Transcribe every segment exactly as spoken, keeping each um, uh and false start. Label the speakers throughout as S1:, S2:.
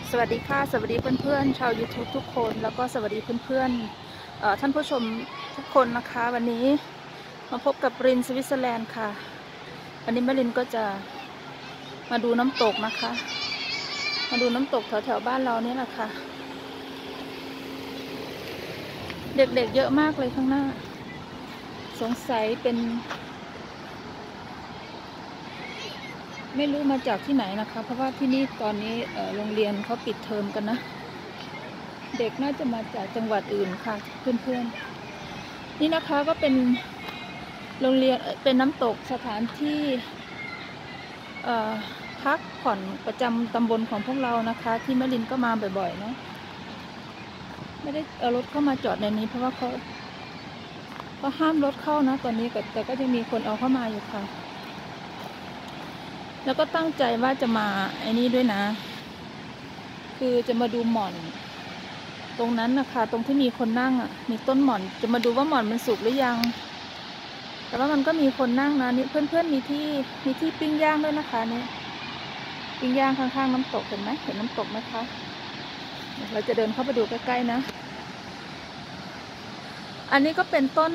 S1: สวัสดีค่ะสวัสดีเพื่อนๆชาว ยูทูบ ทุกคนแล้วก็สวัสดีเพื่อนๆท่านผู้ชมทุกคนนะคะวันนี้มาพบกับรินสวิตเซอร์แลนด์ค่ะวันนี้แม่รินก็จะมาดูน้ำตกนะคะมาดูน้ำตกแถวๆบ้านเราเนี่ยแหละค่ะเด็กๆเยอะมากเลยข้างหน้าสงสัยเป็นไม่รู้มาจากที่ไหนนะคะเพราะว่าที่นี่ตอนนี้โรงเรียนเขาปิดเทอมกันนะเด็กน่าจะมาจากจังหวัดอื่นค่ะเพื่อนๆนี่นะคะก็เป็นโรงเรียนเป็นน้ำตกสถานที่พักผ่อนประจำตำบลของพวกเรานะคะที่แม่รินก็มาบ่อยๆเนาะไม่ได้เอารถเข้ามาจอดในนี้เพราะว่าเขาก็ห้ามรถเข้านะตอนนี้แต่ก็ยังมีคนเอาเข้ามาอยู่ค่ะแล้วก็ตั้งใจว่าจะมาไอ้นี้ด้วยนะคือจะมาดูหม่อนตรงนั้นนะคะตรงที่มีคนนั่งอ่ะมีต้นหม่อนจะมาดูว่าหม่อนมันสุกหรือยังแต่ว่ามันก็มีคนนั่งนะนี่เพื่อนๆมีที่มีที่ปิ้งย่างด้วยนะคะนี่ปิ้งย่างข้างๆน้ำตกเห็นไหมเห็นน้ำตกไหมคะเราจะเดินเข้าไปดูใกล้ๆนะอันนี้ก็เป็นต้น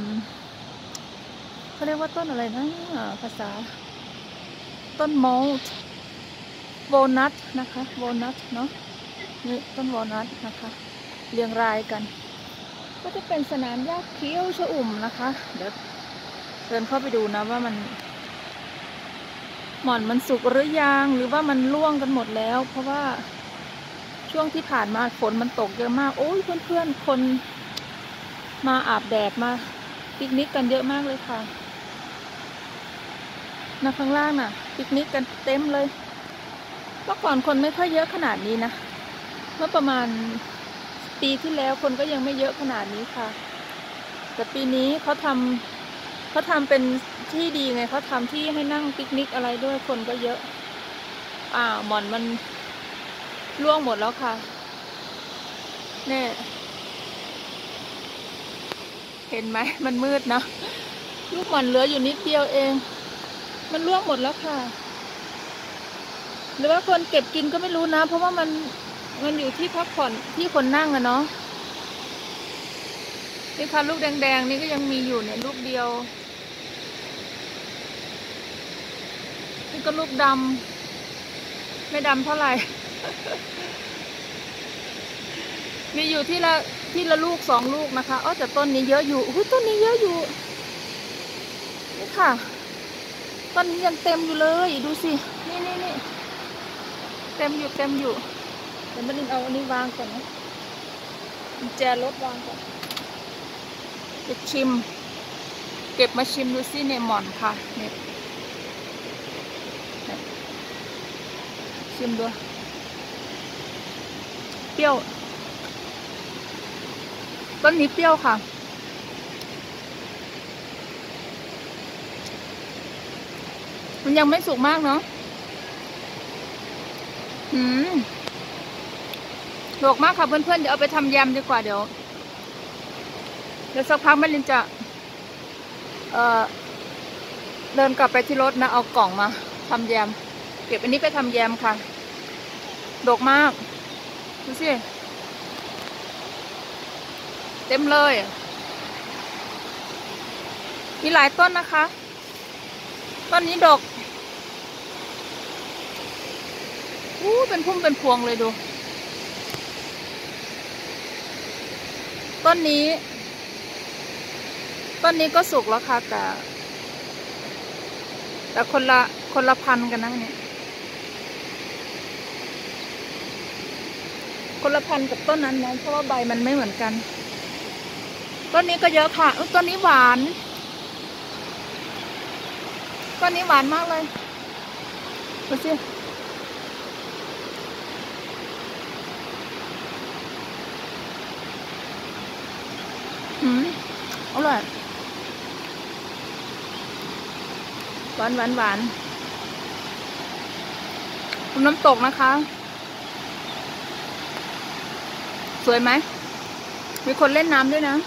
S1: เขาเรียกว่าต้นอะไรนะภาษาต้นมอลต์วอลนัทนะคะวอลนัทเนาะนี่ต้นวอลนัทนะคะเรียงรายกันก็จะเป็นสนามหญ้าเขียวชอุ่มนะคะเดี๋ยวเดินเข้าไปดูนะว่ามันหม่อนมันสุกหรือยังหรือว่ามันร่วงกันหมดแล้วเพราะว่าช่วงที่ผ่านมาฝนมันตกเยอะมากโอ้ยเพื่อนๆคนมาอาบแดดมาปิกนิกกันเยอะมากเลยค่ะนะข้างล่างน่ะปิกนิกกันเต็มเลยเมื่อก่อนคนไม่ค่อยเยอะขนาดนี้นะเมื่อประมาณปีที่แล้วคนก็ยังไม่เยอะขนาดนี้ค่ะแต่ปีนี้เขาทำเขาทำเป็นที่ดีไงเขาทำที่ให้นั่งปิกนิกอะไรด้วยคนก็เยอะอ่าหม่อนมันร่วงหมดแล้วค่ะเนี่ยเห็นไหมมันมืดนะลูกหม่อนเหลืออยู่นิดเดียวเองมันร่วงหมดแล้วค่ะหรือว่าคนเก็บกินก็ไม่รู้นะเพราะว่ามันมันอยู่ที่พักผ่อนที่คนนั่งอะเนาะนี่ค่ะลูกแดงๆนี่ก็ยังมีอยู่เนี่ยลูกเดียวนี่ก็ลูกดำไม่ดำเท่าไหร่ มีอยู่ที่ละที่ละลูกสองลูกนะคะอ๋อแต่ต้นนี้เยอะอยู่อุ้ยต้นนี้เยอะอยู่นี่ค่ะต้นนี้ยังเต็มอยู่เลยดูสินี่นี่นี่เต็มอยู่เต็มอยู่เดี๋ยวมันเอาอันนี้วางก่อนนะกุญแจรถวางก่อนจะชิมเก็บมาชิมดูสิเนมอนค่ะเนี่ยชิมดูเปรี้ยวต้นนี้เปรี้ยวค่ะมันยังไม่สุกมากเนาะอืมดกมากค่ะเพื่อนๆเดี๋ยวเอาไปทำยำดีกว่าเดี๋ยวเดี๋ยวสักพักแม่ลินจะเอ่อเดินกลับไปที่รถนะเอากล่องมาทำยำเก็บอันนี้ไปทำยำค่ะดกมากดูสิเต็มเลยมีหลายต้นนะคะต้นนี้ดกอู้เป็นพุ่มเป็นพวงเลยดูต้นนี้ต้นนี้ก็สุกแล้วค่ะแต่แต่คนละคนละพันกันนะเนี่ยคนละพันกับต้นนั้นนะเพราะว่าใบมันไม่เหมือนกันต้นนี้ก็เยอะค่ะต้นนี้หวานต้นนี้หวานมากเลยดูสิอืมอร่อยหวานหวานหวานน้ำตกนะคะสวยไหมมีคนเล่นน้ำด้วยนะ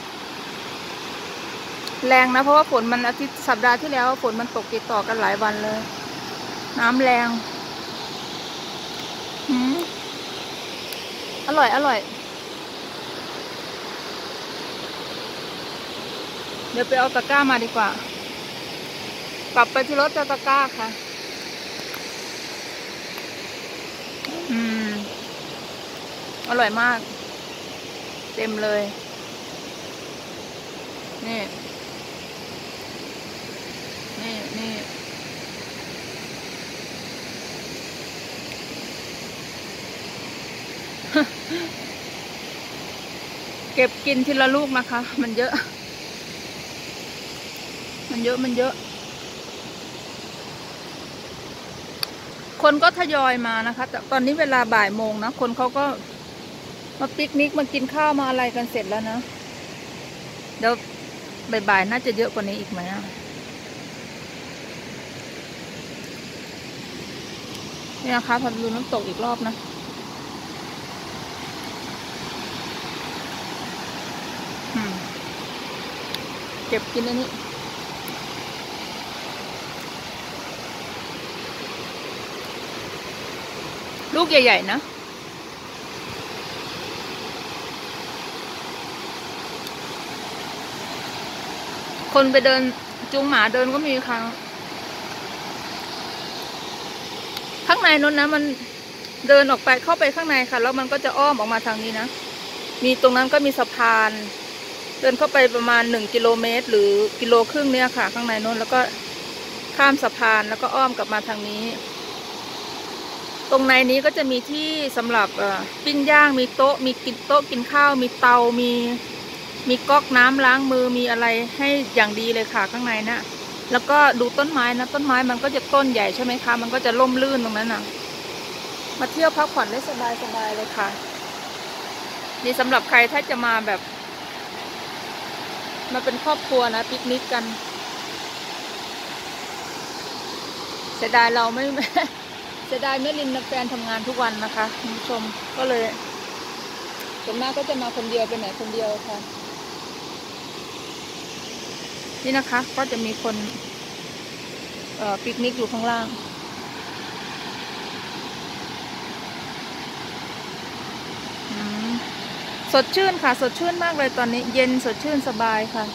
S1: แรงนะเพราะว่าฝนมันอาทิตย์สัปดาห์ที่แล้วฝนมันตกติดต่อกันหลายวันเลยน้ำแรงหืมอร่อยอร่อยเดี๋ยวไปเอาตะกร้ามาดีกว่ากลับไปที่รถจะตะกร้าค่ะอืมอร่อยมากเต็มเลยนี่นี่นี่เก็บกินทีละลูกนะคะมันเยอะมันเยอะมันเยอะคนก็ทยอยมานะคะแต่ตอนนี้เวลาบ่ายโมงนะคนเขาก็มาปิกนิกมากินข้าวมาอะไรกันเสร็จแล้วนะเดี๋ยวบ่ายๆน่าจะเยอะกว่านี้อีกไหมอ่ะนี่นะคะพาดูน้ำตกอีกรอบนะเก็บกินอันนี้ลูกใหญ่ๆนะคนไปเดินจูงหมาเดินก็มีค่ะข้างในนู้นนะมันเดินออกไปเข้าไปข้างในค่ะแล้วมันก็จะอ้อมออกมาทางนี้นะมีตรงนั้นก็มีสะพานเดินเข้าไปประมาณหนึ่งกิโลเมตรหรือกิโลครึ่งเนี่ยค่ะข้างในนู้นแล้วก็ข้ามสะพานแล้วก็อ้อมกลับมาทางนี้ตรงในนี้ก็จะมีที่สำหรับปิ้งย่างมีโต๊ะมีกินโต๊ะกินข้าวมีเตามีมีก๊อกน้ำล้างมือมีอะไรให้อย่างดีเลยค่ะข้างในนะแล้วก็ดูต้นไม้นะต้นไม้มันก็จะต้นใหญ่ใช่ไหมคะมันก็จะร่มรื่นตรงนั้นนะมาเที่ยวพักผ่อนได้สบายสบายเลยค่ะนี่สำหรับใครถ้าจะมาแบบมาเป็นครอบครัวนะปิกนิกกันเสียดายเราไม่เสียดายแม่ลินนะแฟนทำงานทุกวันนะคะคุณผู้ชมก็เลยส่วนมากก็จะมาคนเดียวไปไหนคนเดียวค่ะนี่นะคะก็จะมีคนเอ่อปิกนิกอยู่ข้างล่างสดชื่นค่ะสดชื่นมากเลยตอนนี้เย็นสดชื่นสบายค่ะ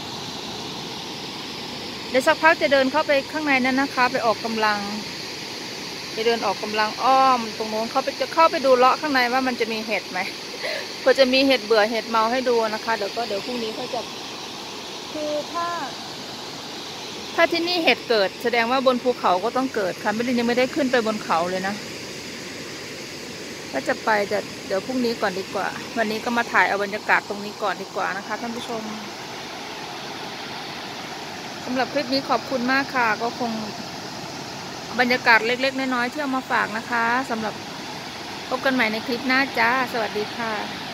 S1: เดี๋ยวสักพักจะเดินเข้าไปข้างในนั้นนะคะไปออกกำลังไปเดินออกกำลังอ้อมตรงโน้นเขาไปจะเข้าไปดูเลาะข้างในว่ามันจะมีเห็ดไหมเพื่อจะมีเห็ดเบื่อเห็ดเมาให้ดูนะคะเดี๋ยวก็เดี๋ยวพรุ่งนี้เขาจะคือถ้าถ้าที่นี่เห็ดเกิดแสดงว่าบนภูเขาก็ต้องเกิดค่ะไม่ได้ยังไม่ได้ขึ้นไปบนเขาเลยนะก็จะไปจะเดี๋ยวพรุ่งนี้ก่อนดีกว่าวันนี้ก็มาถ่ายเอาบรรยากาศตรงนี้ก่อนดีกว่านะคะท่านผู้ชมสำหรับคลิปนี้ขอบคุณมากค่ะก็คงบรรยากาศเล็กๆน้อยๆที่เอามาฝากนะคะสำหรับพบกันใหม่ในคลิปหน้าจ้าสวัสดีค่ะ